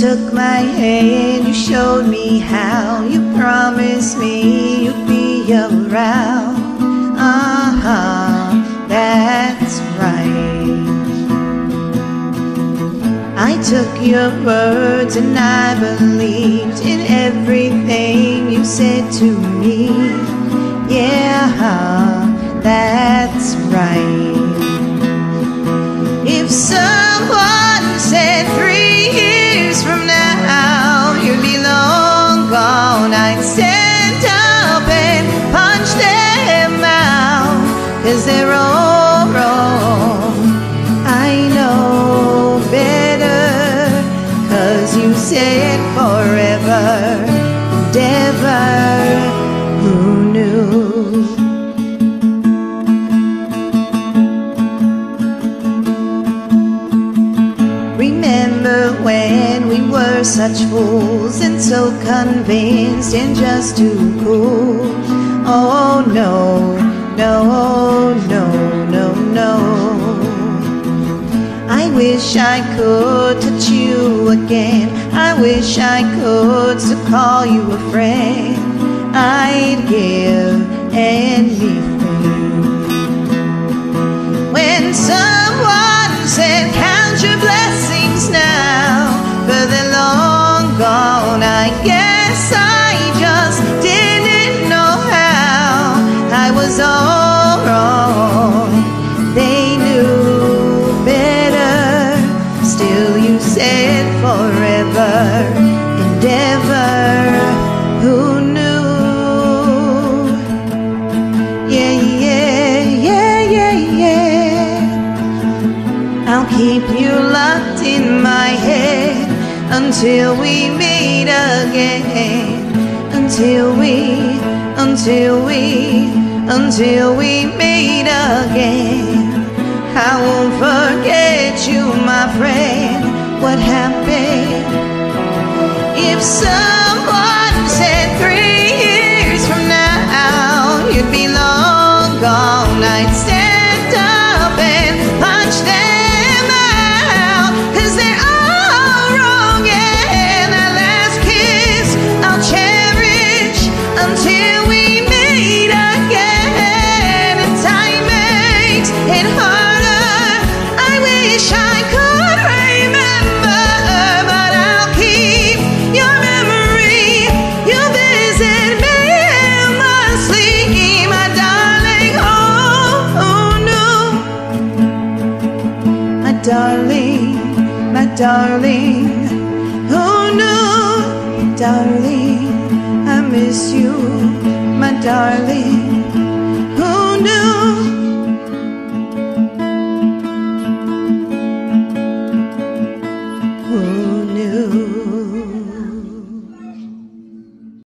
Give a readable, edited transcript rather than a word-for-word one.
took my hand, you showed me how, you promised me you'd be around. That's right. I took your words and I believed in everything you said to me. Yeah, that's right. If someone said 3 years from now you'd be long gone, I'd stand up and punch them out, 'cause they're all wrong. I know better, 'cause you said forever and ever. Who knew? Remember when we were such fools and so convinced and just too cool? Oh no, no, no, no, no. I wish I could touch you again. I wish I could still call you a friend. I'd give anything. When someone said count your blessings now, but they're long gone, I guess I just didn't know how. I was all wrong. They knew better. Still you said forever and ever. Who knew? Yeah, yeah, yeah, yeah, yeah. I'll keep you locked in my head until we meet again. Until we meet again. I won't forget you, my friend. What happened? If someone said 3 years from now you'd be long gone, I'd stand up and punch them out, 'cause they're all wrong. And that last kiss I'll cherish until we meet again. And time makes it harder. I wish I could remember, but I'll keep your memory. You'll visit me in my sleep, my darling. Oh no, my darling, my darling. Oh no, darling, I miss you, my darling. Oh no.